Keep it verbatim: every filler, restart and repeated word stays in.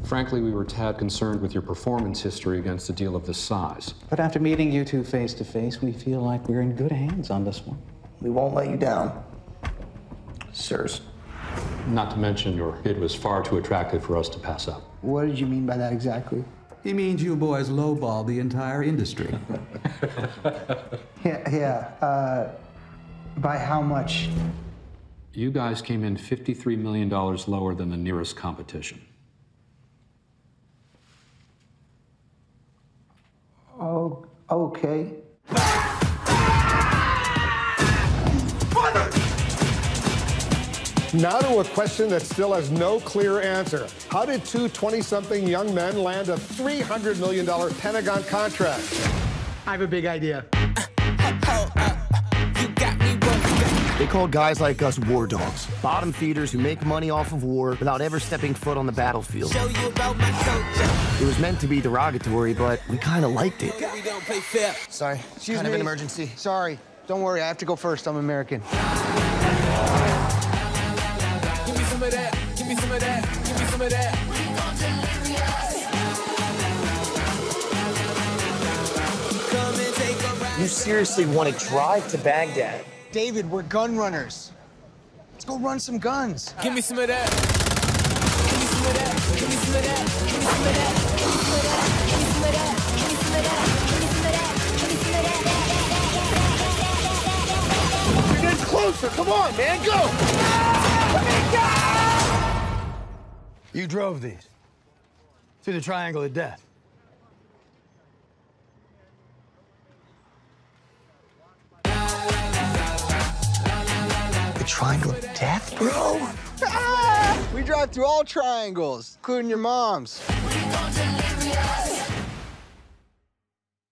Frankly, we were a tad concerned with your performance history against a deal of this size. But after meeting you two face to face, we feel like we're in good hands on this one. We won't let you down, sirs. Not to mention your bid was far too attractive for us to pass up. What did you mean by that exactly? He means you boys lowball the entire industry. Yeah, yeah. Uh, by how much? You guys came in fifty-three million dollars lower than the nearest competition. Oh, okay. Now to a question that still has no clear answer. How did two twenty-something young men land a three hundred million dollar Pentagon contract? I have a big idea. They called guys like us war dogs, bottom feeders who make money off of war without ever stepping foot on the battlefield. It was meant to be derogatory, but we kind of liked it. Sorry, Excuse kind me. of an emergency. Sorry. Don't worry, I have to go first. I'm American. Give me some of that. Give me some of that. Give me some of that. You seriously want to drive to Baghdad? David, we're gun runners. Let's go run some guns. Give me some of that. Give me some of that. Give me some of that. Give me some of that. Give me some of that. Give me some of that. Give me some of that. Give me some of that. Give me some of that. You're getting closer. Come on, man, go! You drove these through the Triangle of Death. The Triangle of Death, bro? Ah! We drive through all triangles, including your mom's. We gon' delirious.